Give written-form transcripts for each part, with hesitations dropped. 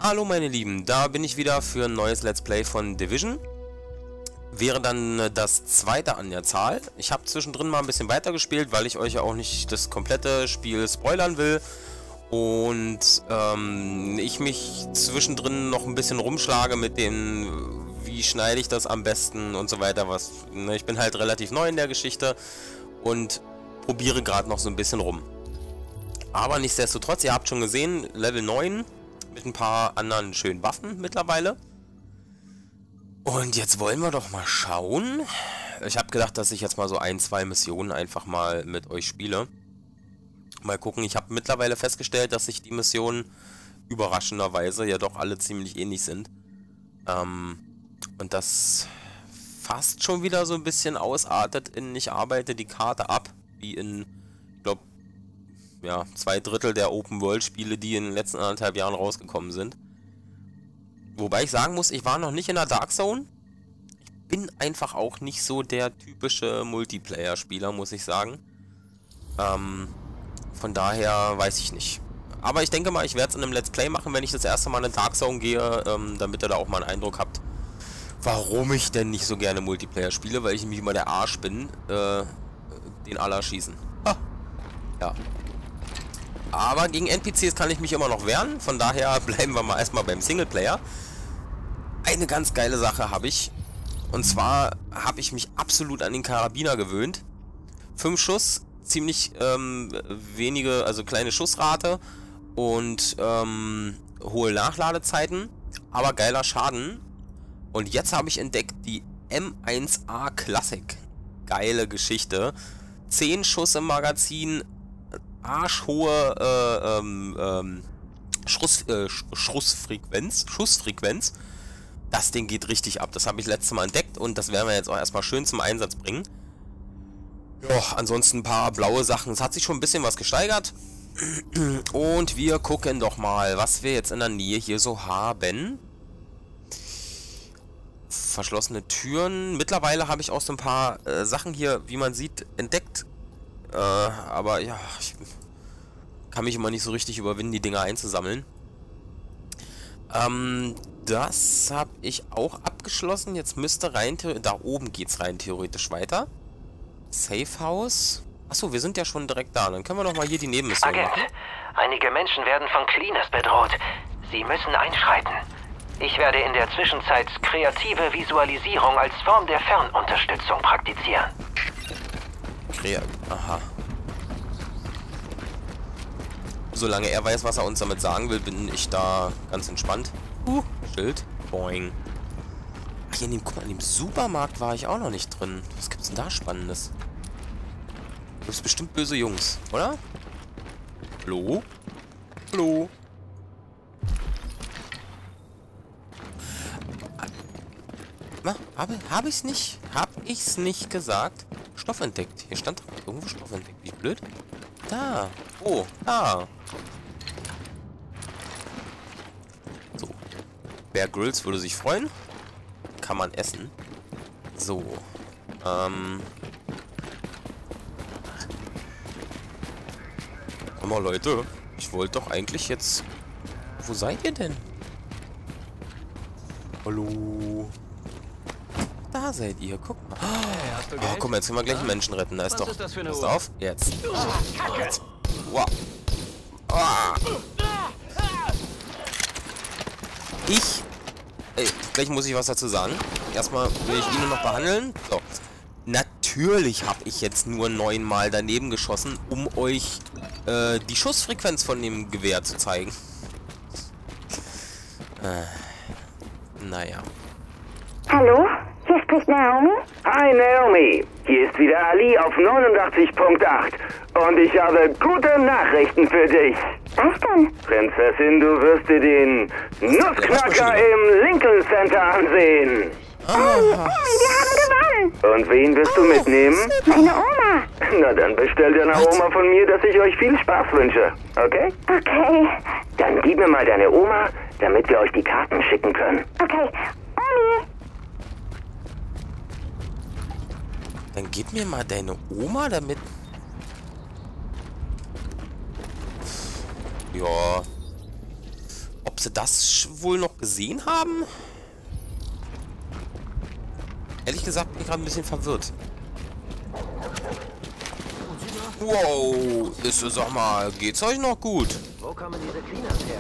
Hallo meine Lieben, da bin ich wieder für ein neues Let's Play von Division. Wäre dann das zweite an der Zahl. Ich habe zwischendrin mal ein bisschen weitergespielt, weil ich euch ja auch nicht das komplette Spiel spoilern will. Und ich mich zwischendrin noch ein bisschen rumschlage mit dem, wie schneide ich das am besten und so weiter. Ich bin halt relativ neu in der Geschichte und probiere gerade noch so ein bisschen rum. Aber nichtsdestotrotz, ihr habt schon gesehen, Level 9 mit ein paar anderen schönen Waffen mittlerweile. Und jetzt wollen wir doch mal schauen. Ich habe gedacht, dass ich jetzt mal so ein, zwei Missionen einfach mal mit euch spiele. Mal gucken, ich habe mittlerweile festgestellt, dass sich die Missionen überraschenderweise ja doch alle ziemlich ähnlich sind. Und das fast schon wieder so ein bisschen ausartet in ich arbeite die Karte ab, wie in, ich glaube, ja, 2/3 der Open-World-Spiele, die in den letzten 1,5 Jahren rausgekommen sind. Wobei ich sagen muss, ich war noch nicht in der Dark Zone. Ich bin einfach auch nicht so der typische Multiplayer-Spieler, muss ich sagen. Von daher weiß ich nicht. Aber ich denke mal, ich werde es in einem Let's Play machen, wenn ich das erste Mal in Dark Zone gehe, damit ihr da auch mal einen Eindruck habt, warum ich denn nicht so gerne Multiplayer spiele, weil ich nämlich immer der Arsch bin, den alle schießen. Ha. Ja. Aber gegen NPCs kann ich mich immer noch wehren, von daher bleiben wir mal erstmal beim Singleplayer. Eine ganz geile Sache habe ich, und zwar habe ich mich absolut an den Karabiner gewöhnt. 5 Schuss, ziemlich wenige, also kleine Schussrate und hohe Nachladezeiten, aber geiler Schaden. Und jetzt habe ich entdeckt die M1A Classic. Geile Geschichte. 10 Schuss im Magazin, arschhohe Schussfrequenz. Das Ding geht richtig ab. Das habe ich letztes Mal entdeckt und das werden wir jetzt auch erstmal schön zum Einsatz bringen. Ja, ansonsten ein paar blaue Sachen. Es hat sich schon ein bisschen was gesteigert. Und wir gucken doch mal, was wir jetzt in der Nähe hier so haben. Verschlossene Türen. Mittlerweile habe ich auch so ein paar Sachen hier, wie man sieht, entdeckt. Aber ja, ich kann mich immer nicht so richtig überwinden, die Dinger einzusammeln. Das habe ich auch abgeschlossen. Jetzt müsste rein, da oben geht es rein theoretisch weiter. Safe House. Achso, wir sind ja schon direkt da. Dann können wir noch mal hier die Nebenmission Agent, machen. einige Menschen werden von Cleaners bedroht. Sie müssen einschreiten. Ich werde in der Zwischenzeit kreative Visualisierung als Form der Fernunterstützung praktizieren. Aha. Solange er weiß, was er uns damit sagen will, bin ich da ganz entspannt. Schild. Boing. Ach, hier guck mal, in dem Supermarkt war ich auch noch nicht drin. Was gibt's denn da Spannendes? Du bist bestimmt böse Jungs, oder? Hallo? Hallo? Na, hab ich's nicht? Hab ich's nicht gesagt? Stoff entdeckt. Hier stand irgendwo Stoff entdeckt. Wie blöd. Da. Oh, da. So. Bear Grylls würde sich freuen. Kann man essen. So. Komm mal, Leute. Ich wollte doch eigentlich jetzt... Wo seid ihr denn? Hallo? Da seid ihr, guck mal. Oh, guck mal, jetzt können wir gleich einen Menschen retten. Da ist doch... Passt auf, jetzt. Jetzt. Wow. Ah. Gleich muss ich was dazu sagen. Erstmal will ich ihn nur noch behandeln. So. Natürlich habe ich jetzt nur 9 Mal daneben geschossen, um euch die Schussfrequenz von dem Gewehr zu zeigen. Naja. Hallo? Hier spricht Naomi. Hi Naomi, hier ist wieder Ali auf 89.8 und ich habe gute Nachrichten für dich. Was denn? Prinzessin, du wirst dir den Nussknacker im Lincoln Center ansehen. Wir haben gewonnen. Und wen wirst du mitnehmen? Meine Oma. Na dann bestell deiner Oma von mir, dass ich euch viel Spaß wünsche, okay? Okay. Dann gib mir mal deine Oma, damit wir euch die Karten schicken können. Okay. Omi. Dann gib mir mal deine Oma, damit... Ja. ob sie das wohl noch gesehen haben? Ehrlich gesagt bin ich gerade ein bisschen verwirrt. Wow, sag mal, geht's euch noch gut? Wo kommen diese Cleaners her?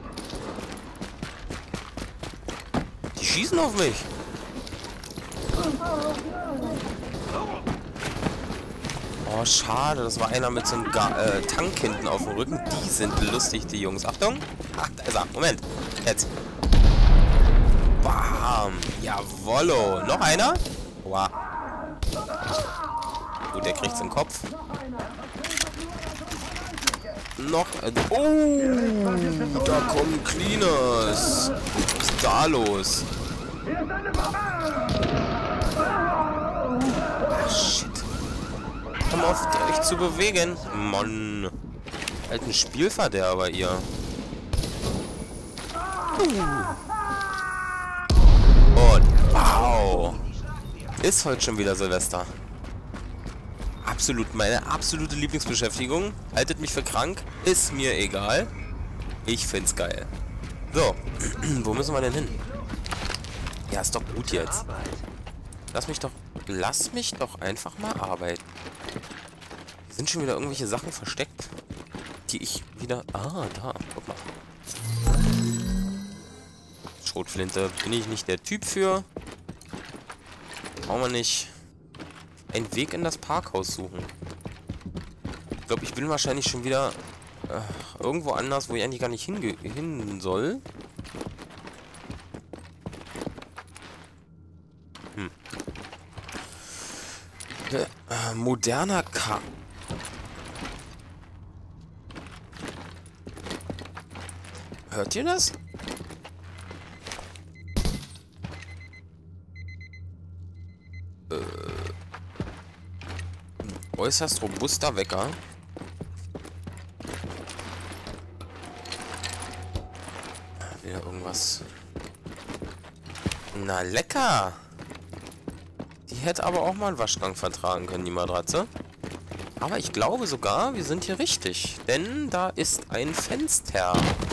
Die schießen auf mich. Oh, schade, das war einer mit so einem Tank hinten auf dem Rücken. Die sind lustig, die Jungs. Achtung. Ach, da ist er. Moment. Jetzt. Bam. Jawollo. Noch einer? Wow. Gut, der kriegt's im Kopf. Noch. Oh, da kommen Cleaners. Was ist da los? Shit. Komm auf, euch zu bewegen. Mann. Alten Spielverderber, ihr. Und wow. Ist heute schon wieder Silvester. Absolut, meine absolute Lieblingsbeschäftigung. Haltet mich für krank. Ist mir egal. Ich find's geil. So. Wo müssen wir denn hin? Ja, ist doch gut jetzt. Lass mich doch einfach mal arbeiten. Hier sind schon wieder irgendwelche Sachen versteckt, die ich wieder... Ah, da. Guck mal. Schrotflinte bin ich nicht der Typ für. Brauchen wir nicht. Einen Weg in das Parkhaus suchen. Ich glaube, ich bin wahrscheinlich schon wieder irgendwo anders, wo ich eigentlich gar nicht hin soll. Moderner K. Hört ihr das? Äußerst robuster Wecker. Wieder irgendwas. Na lecker! Die hätte aber auch mal einen Waschgang vertragen können, die Matratze. Aber ich glaube sogar, wir sind hier richtig. Denn da ist ein Fenster.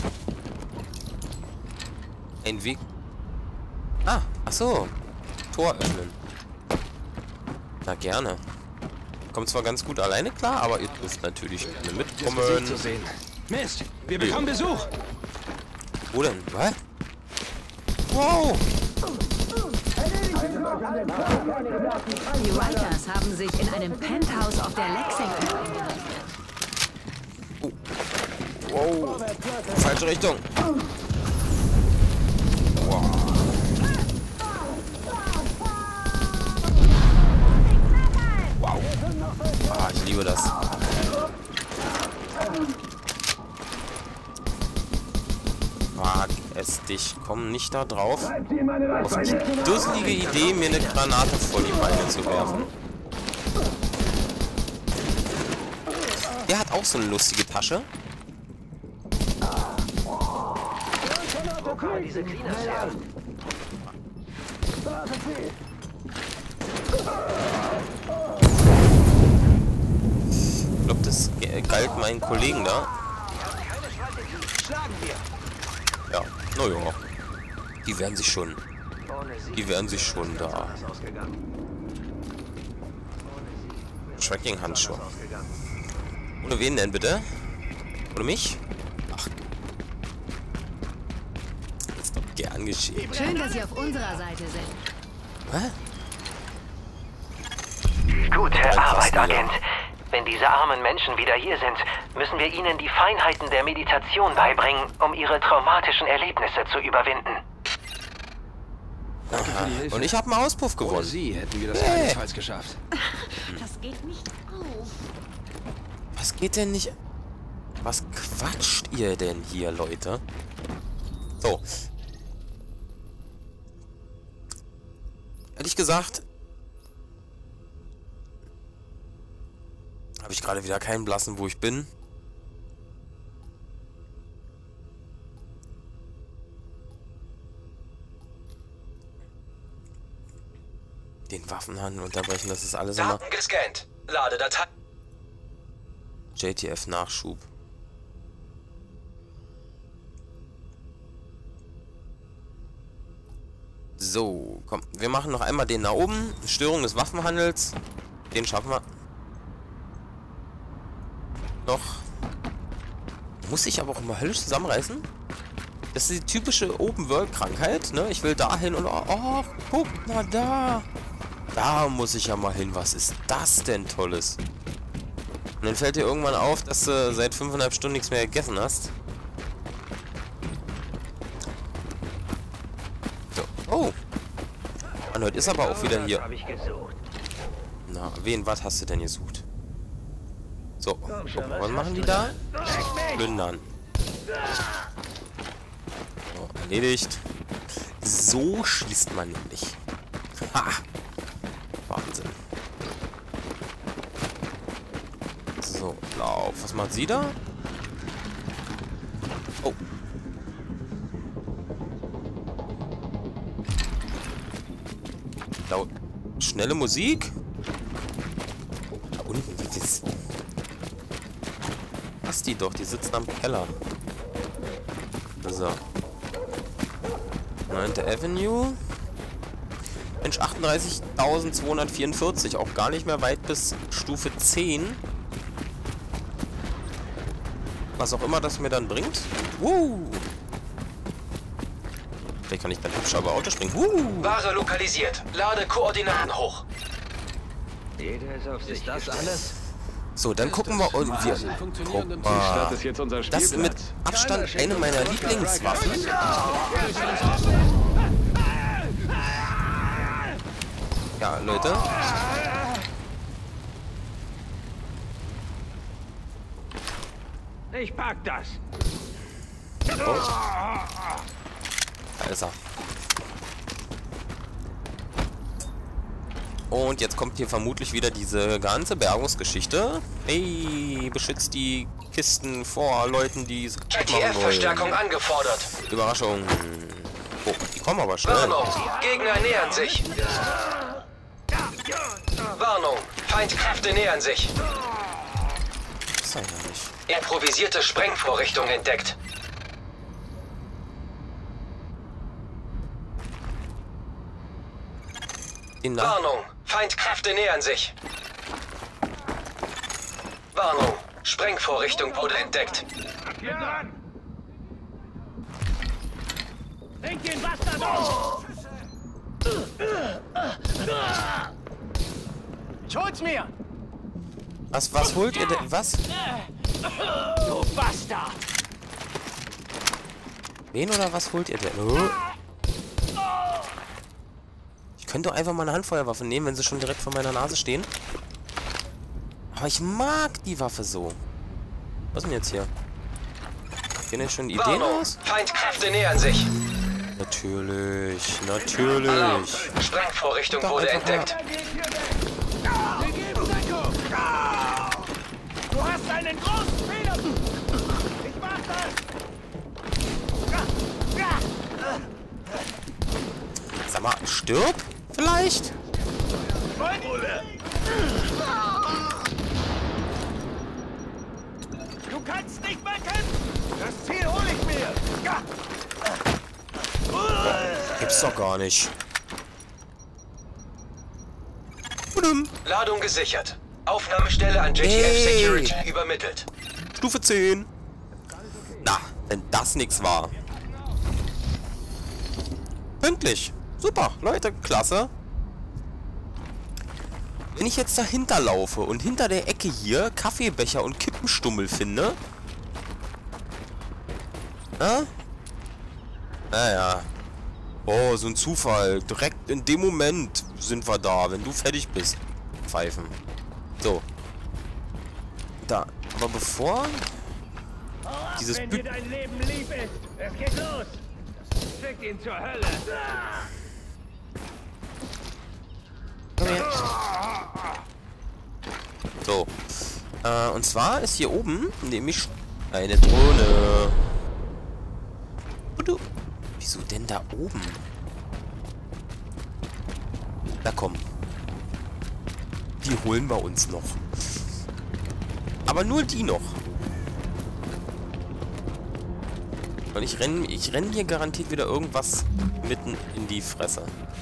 Ein Weg... Ah, ach so. Tor öffnen. Na gerne. Kommt zwar ganz gut alleine klar, aber ihr dürft natürlich gerne mitkommen. Mist, wir bekommen Besuch. Wo denn? Was? Wow! Die Writers haben sich in einem Penthouse auf der Lexington eingerichtet. Wow! Falsche Richtung! Wow! Wow! Ah, ich liebe das. Wag es dich. Komm nicht da drauf. Auf die dusselige Idee, mir eine Granate vor die Beine zu werfen. Der hat auch so eine lustige Tasche. Wo kommen diese Cleaners her? Ich glaube, das galt meinen Kollegen da. Ja, naja. Die werden sich schon. Da. Tracking-Handschuhe. Ohne wen denn bitte? Ohne mich? Ach. Ist doch gern geschehen. Schön, dass Sie auf unserer Seite sind. Hä? Gute Arbeit, Agent. Wenn diese armen Menschen wieder hier sind, müssen wir ihnen die Feinheiten der Meditation beibringen, um ihre traumatischen Erlebnisse zu überwinden. Aha. Und ich habe einen Auspuff Ohne gewonnen. Sie hätten wir das keinesfalls geschafft. Das geht nicht auf. Was geht denn nicht... Was quatscht ihr denn hier, Leute? So. Ehrlich gesagt... habe ich gerade wieder keinen Blassen, wo ich bin. Den Waffenhandel unterbrechen, das ist alles immer... Daten gescannt. Lade Datei. JTF-Nachschub. So, komm. Wir machen noch einmal den da oben. Störung des Waffenhandels. Den schaffen wir. Noch. Muss ich aber auch immer höllisch zusammenreißen. Das ist die typische Open-World-Krankheit, ne? Ich will da hin und... Oh, guck mal da. Da muss ich ja mal hin. Was ist das denn Tolles? Und dann fällt dir irgendwann auf, dass du seit 5,5 Stunden nichts mehr gegessen hast. So. Oh. Und heute ist aber auch wieder hier. Na, was hast du denn gesucht? So, guck mal, was machen die da? Plündern. So, erledigt. So schießt man nämlich. Ha! Wahnsinn. So, lauf. Was macht sie da? Oh. Laut. Schnelle Musik? Da unten geht es. Was die doch? Die sitzen am Keller. So. 9. Avenue. Mensch, 38.244. Auch gar nicht mehr weit bis Stufe 10. Was auch immer das mir dann bringt. Vielleicht kann ich dann hübscher über Auto springen. Ware lokalisiert. Lade Koordinaten hoch. Ist das alles? So, dann gucken wir uns hier. Guck mal. Das ist mit Abstand eine meiner Lieblingswaffen. Ja, Leute. Ich pack das. Oh. Da ist er. Und jetzt kommt hier vermutlich wieder diese ganze Bergungsgeschichte. Hey, beschützt die Kisten vor Leuten, die es kaputt machen wollen. ITF-Verstärkung angefordert. Überraschung. Oh, die kommen aber schnell. Warnung, Gegner nähern sich. Warnung, Feindkräfte nähern sich. Das ist ja nicht. Improvisierte Sprengvorrichtung entdeckt. Warnung, Feindkräfte nähern sich. Warnung, Sprengvorrichtung wurde entdeckt. Bring den Bastard auf! Ich hol's mir! Was holt ihr denn? Was? Du Bastard! Wen oder was holt ihr denn? Oh. Ich könnte doch einfach mal eine Handfeuerwaffe nehmen, wenn sie schon direkt vor meiner Nase stehen. Aber ich mag die Waffe so. Was ist denn jetzt hier? Gehen denn schon Ideen aus? Feindkräfte nähern sich. Natürlich, natürlich. Alarm. Sprengvorrichtung wurde entdeckt. Du hast einen großen Fehler! Ich mach das! Sag mal, stirb? Vielleicht? Du kannst nicht mehr kämpfen! Das Ziel hole ich mir! Gibt's doch gar nicht. Ladung gesichert. Aufnahmestelle an JTF Security übermittelt. Stufe 10. Na, wenn das nichts war. Pünktlich. Super, Leute, klasse. Wenn ich jetzt dahinter laufe und hinter der Ecke hier Kaffeebecher und Kippenstummel finde. Naja. Oh, so ein Zufall. Direkt in dem Moment sind wir da, wenn du fertig bist. Pfeifen. So. Da. Aber bevor dieses Wenn dir dein Leben lieb ist, es geht los! Schick ihn zur Hölle! Komm her. So. Und zwar ist hier oben nämlich eine Drohne. Wieso denn da oben? Na komm. Die holen wir uns noch. Aber nur die noch. Und ich renn hier garantiert wieder irgendwas mitten in die Fresse.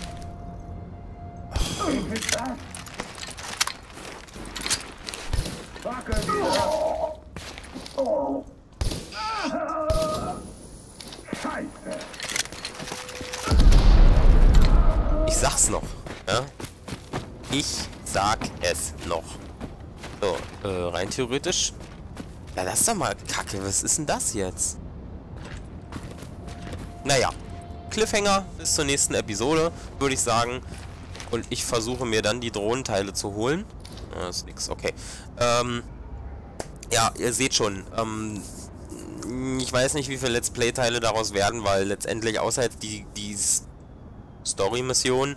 Ich sag's noch. Ja? Ich sag es noch. So, rein theoretisch. Ja, das ist doch mal Kacke. Was ist denn das jetzt? Naja. Cliffhanger bis zur nächsten Episode, würde ich sagen. Und ich versuche mir dann die Drohnenteile zu holen. Das ist nix, okay. Ja, ihr seht schon. Ich weiß nicht, wie viele Let's Play-Teile daraus werden, weil letztendlich außer jetzt die Story-Mission,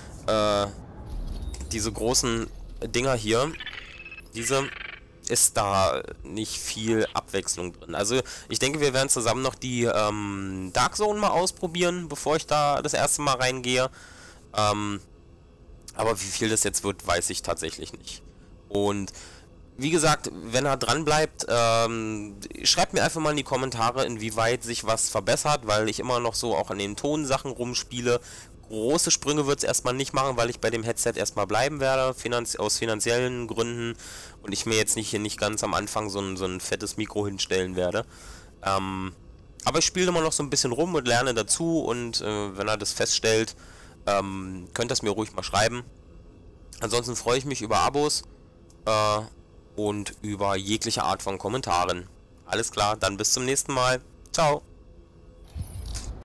diese großen Dinger hier, diese ist da nicht viel Abwechslung drin. Also ich denke, wir werden zusammen noch die Dark Zone mal ausprobieren, bevor ich da das erste Mal reingehe. Aber wie viel das jetzt wird, weiß ich tatsächlich nicht. Und wie gesagt, wenn er dran bleibt, schreibt mir einfach mal in die Kommentare, inwieweit sich was verbessert, weil ich immer noch so auch an den Tonsachen rumspiele. Große Sprünge wird es erstmal nicht machen, weil ich bei dem Headset erstmal bleiben werde, aus finanziellen Gründen, und ich mir jetzt nicht ganz am Anfang so ein fettes Mikro hinstellen werde. Aber ich spiele immer noch so ein bisschen rum und lerne dazu, und wenn er das feststellt, könnt ihr es mir ruhig mal schreiben. Ansonsten freue ich mich über Abos und über jegliche Art von Kommentaren. Alles klar, dann bis zum nächsten Mal. Ciao.